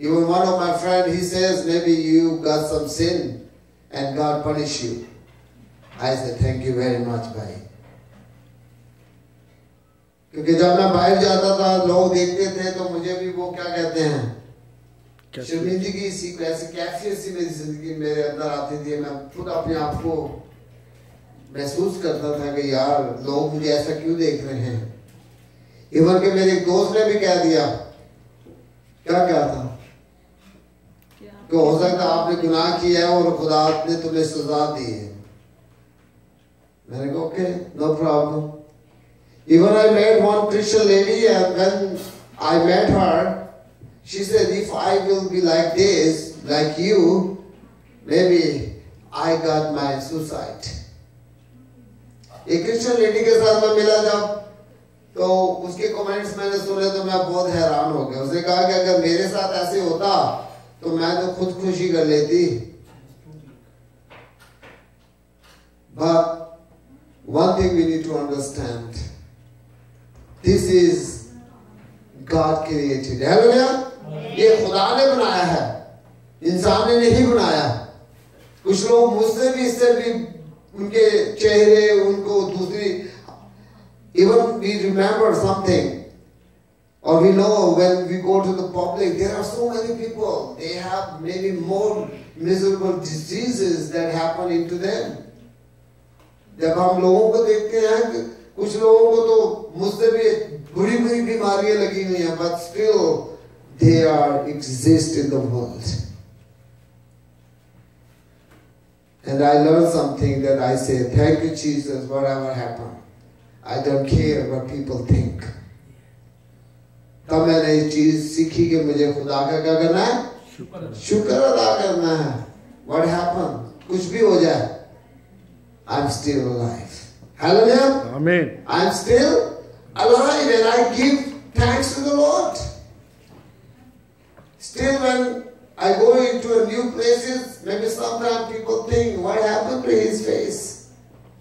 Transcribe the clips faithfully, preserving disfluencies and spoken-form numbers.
Even one of my friend, he says, maybe you got some sin and God punish you. I said, thank you very much, भाई. क्योंकि जब मैं बाहर जाता था, लोग देखते थे, तो मुझे भी वो क्या कहते हैं, शर्मिंदगी सी, ऐसी कैफियत सी मेरी जिंदगी मेरे अंदर आती थी. मैं खुद अपने आप को महसूस करता था कि यार लोग मुझे ऐसा क्यों देख रहे हैं. इवन के मेरे एक दोस्त ने भी कह दिया, क्या क्या था, कि हो सकता आपने गुनाह किया है और खुदा ने तुम्हें सजा दी है. मैंने कहा okay, no problem. Even I met one Christian lady, and when I met her, she said, if I will be like this, like you, maybe I got my suicide. एक क्रिश्चियन लेडी के साथ मैं मिला जब, तो उसके comments मैंने सुने तो मैं बहुत हैरान हो गया. उसने कहा कि अगर मेरे साथ ऐसे होता तो मैं तो खुदकुशी कर लेती. But one thing we need to understand, this is God created. Hallelujah. ये खुदा ने बनाया है, इंसान ने नहीं बनाया. कुछ लोग मुझसे भी इससे भी उनके चेहरे, उनको दूसरी, even we remember something, or we know when we go to the public, there are so many people, they have maybe more miserable diseases that happen into them. जब हम लोगों को देखते हैं, कुछ लोगों को तो मुझसे भी बुरी बुरी बीमारियां लगी हुई हैं, but still they are exist in the world. And I learned something that I say, thank you Jesus, whatever happened, I don't care what people think. तब मैंने ये चीज सीखी कि मुझे खुदा का क्या करना है, शुक्र अदा करना है. What happened, कुछ भी हो जाए, I'm still alive. Hallelujah. Amen. I'm still alive and I give thanks to the Lord. Still when I go into a new places, maybe sometimes people think, what happened to his face?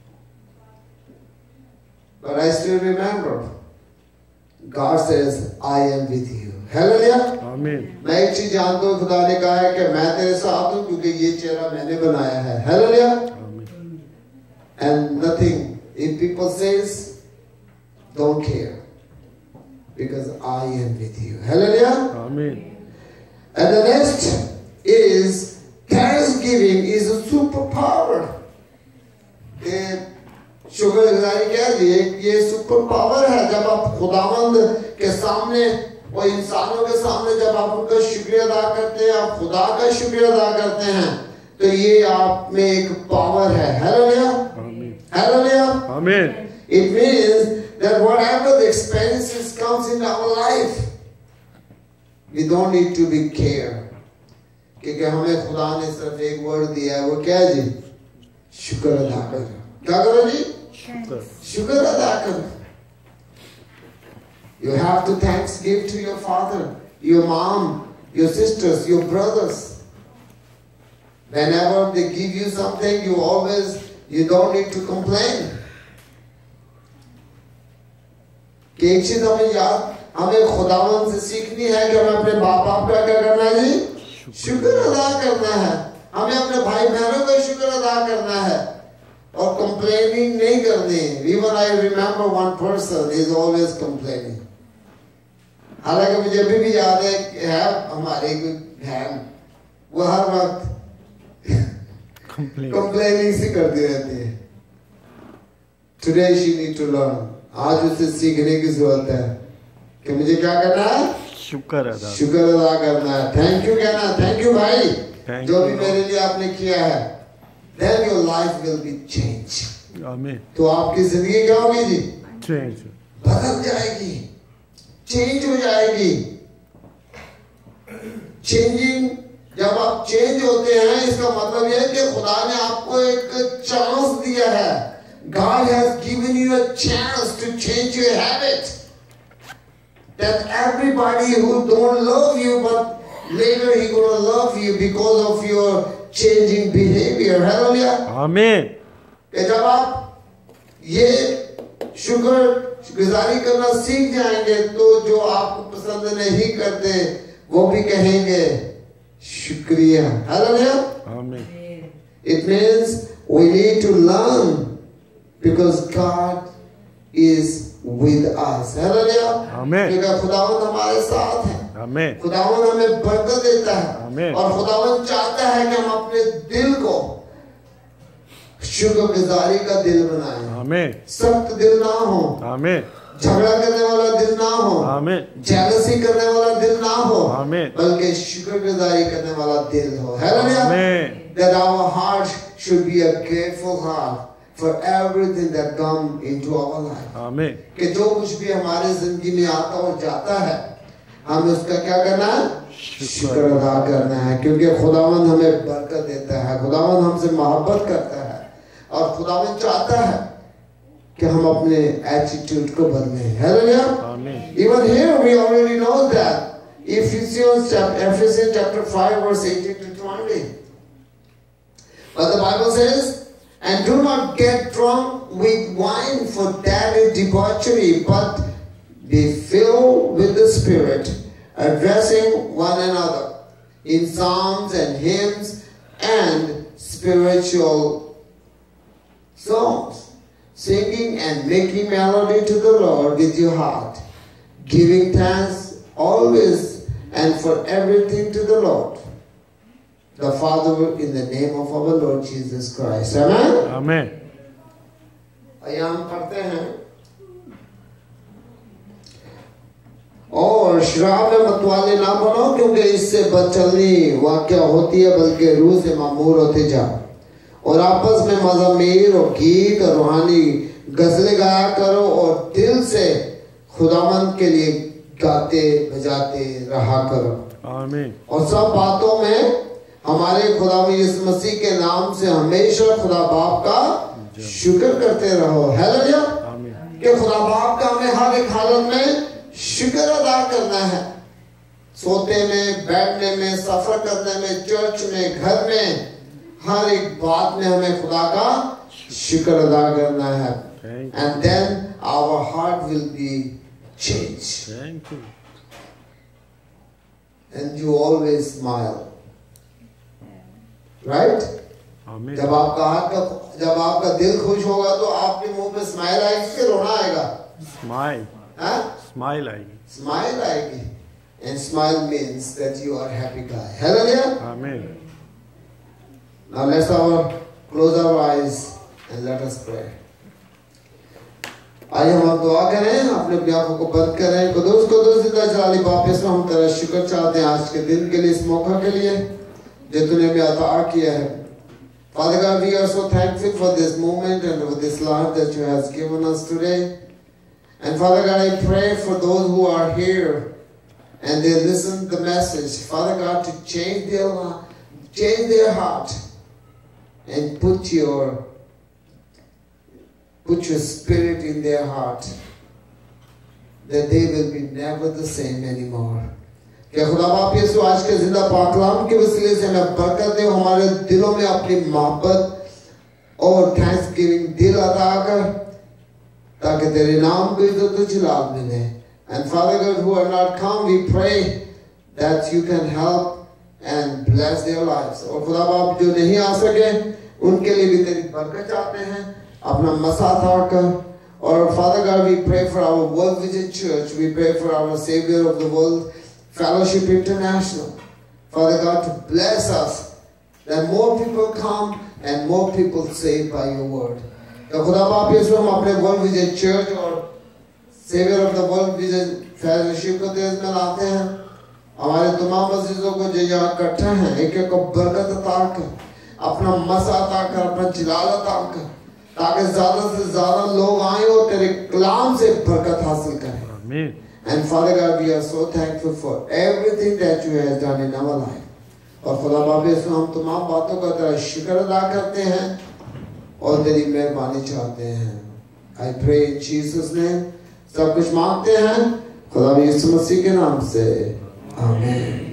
But I still remember, God says, I am with you. Hallelujah. Amen. मैं एक चीज जानता हूँ, खुदा ने कहा है कि मैं तेरे साथ हूँ क्योंकि ये चेहरा मैंने बनाया है. Hallelujah. And nothing, if people says, don't care, because I am with you. Hallelujah. Amen. And the next is thanksgiving is a superpower. शुक्रगुजारी क्या है, ये सुपर पावर है. जब आप खुदावंद के सामने और इंसानों के सामने जब आप उनका शुक्रिया अदा करते हैं, आप खुदा का शुक्रिया अदा करते हैं, तो ये आप में एक पावर है. Hallelujah. Hallelujah. Amen. It means that whatever the experiences comes in our life, we don't need to be care. क्योंकि हमें खुदा ने सिर्फ एक वर्ड दिया है, वो क्या है जी, शुक्र अदा करो. क्या करो जी, शुक्र अदा करो. You have to thanks give to your father, your mom, your sisters, your brothers. Whenever they give you something, you always, you don't need to complain. कि एक चीज हमें याद, हमें खुदावन से सीखनी है कि हमें अपने बाप बाप का क्या करना है जी, शुक्र अदा करना है. हमें अपने भाई बहनों का शुक्र अदा करना है और कंप्लेनिंग नहीं करनी. Even I remember one person is always complaining. हालांकि मुझे अभी भी याद है, है हमारे कोई बहन, वो हर वक्त कंप्लेनिंग से करती रहती है. Today she need to learn. आज उसे सीखने की जरूरत है कि मुझे क्या करना है, शुक्र अदा शुक्र अदा करना है. थैंक यू कहना है, थैंक यू भाई, Thank जो you. भी मेरे लिए आपने किया है. Then your life will be changed. Amen. तो आपकी जिंदगी क्या होगी जी, Change. बदल जाएगी, चेंज हो जाएगी. चेंजिंग, जब आप चेंज होते हैं, इसका मतलब यह है कि खुदा ने आपको एक चांस दिया है. God has given you a chance to change your habit. That everybody who don't love you, but later he gonna love you because of your changing behavior. Hallelujah. Amen. कि जब आप ये शुक्र गुजारी करना सीख जाएंगे, तो जो आपको पसंद नहीं करते वो भी कहेंगे शुक्रिया। हालेलुया। आमीन। It means we need to learn because God is with us। Hallelujah. आमीन। क्योंकि खुदावंद हमारे साथ है। आमीन। खुदावंद हमें बरकत देता है। आमीन। और खुदावंद चाहता है कि हम अपने दिल को शुक्रगुजारी का दिल बनाएं। आमीन। सख्त दिल ना हो। आमीन। झगड़ा करने वाला दिल ना हो। आमीन। जेलसी करने वाला दिल ना हो। आमीन। बल्कि शुक्रगुजारी करने वाला दिल हो। हालेलुया। आमीन। That our heart should be a grateful heart for everything that come into our life। आमीन। कि जो कुछ भी हमारे जिंदगी में आता और जाता है, हमें उसका क्या करना है? शुक्र अदा करना है। क्योंकि खुदावंद हमें बरकत देता है, खुदावंद हमसे मोहब्बत करता है और खुदावंद चाहता है कि हम अपने एटीट्यूड को बदलें। हालेलुया। आमीन। Even here we already know that Ephesians chapter Ephesians chapter five verse eighteen to twenty. But the Bible says, and do not get drunk with wine, for that is debauchery, but be filled with the Spirit, addressing one another in psalms and hymns and spiritual songs, singing and making melody to the Lord with your heart, giving thanks always and for everything to the Lord, the Father, in the name of our Lord Jesus Christ। Amen। आमीन। आइए हम पढ़ते हैं। और शराब में मतवाले ना बनो, क्योंकि इससे बदचलनी वाक़या होती है, बल्कि रूह से मामूर होते जाओ। और आपस में मज़ामीर और गीत और रूहानी गज़लें गाया करो और दिल से खुदावंद के लिए गाते बजाते रहा करो। आमीन। और सब बातों में हमारे खुदा यीशु मसीह के नाम से हमेशा खुदा बाप का शुक्र करते रहो। हालेलुया। आमीन। कि खुदा बाप का हमें हर एक हालत में शुक्र अदा करना है। सोते में, बैठने में, सफर करने में, चर्च में, घर में, हर एक बात में हमें खुदा का शुक्र अदा करना है। And then our heart will be changed। Thank you। And you always smile। Right. आमीन। जब आपका हाथ का जब आपका दिल खुश होगा तो आपके मुंह पे स्माइल आएगी कि रोना आएगा? स्माइल। हाँ? स्माइल आएगी। स्माइल आएगी। And smile means that you are a happy guy। Hallelujah। आमीन। Now let's our close our eyes and let us pray। आइए हम दुआ करें, अपने अपनी आंखों को बंद करें। कुदूस कुदूस जिंदा जलाली बाप, इसमें हम तेरा शुक्र चाहते हैं आज के दिन के लिए, इस मौका के लिए जो तूने हमें अता किया है। Father God, we are so thankful for this moment and for this life that you have given us today. And Father God, I pray for those who are here and they listen to the message, Father God, to change their life, change their heart, and put your put your spirit in their heart, that they will be never the same anymore। क्या खुदा बाप यीशु आज के जिंदा पाकलाम के वसीले से हमें बरकत दे, हमारे दिलों में अपनी मोहब्बत और थैंक्स गिविंग दिल अदा कर, ताकि तेरे नाम को इज्जत और जलाल मिले। And Father God, who are not come, we pray that you can help and bless their lives। और खुदा बाप जो नहीं आ सके उनके लिए भी तेरी बरकत चाहते हैं, अपना मसा था कर। और Father God, we pray for our World Vision Church, we pray for our Savior of the World Fellowship International, Father God, to bless us, that more people come and more people saved by your word। तो खुदा बाप यीशु हम अपने World Vision Church और saviour of the World Vision Fellowship को तेज में लाते हैं। हमारे तमाम मस्जिदों को जो यहाँ इकट्ठे हैं, एक एक को बरकत अता कर, अपना मसा अता कर, अपना जलाल अता कर, ताकि ज्यादा से ज्यादा लोग आए और तेरे कलाम से बरकत हासिल करें। आमीन। And Father God, we are so thankful for everything that you have done in our life। और खुदा बाप यीशु हम तमाम बातों का तेरा शुक्र अदा करते हैं और तेरी मेहरबानी चाहते हैं। I pray in Jesus name, सब कुछ मांगते हैं खुदा यीशु मसीह के नाम से, आमीन।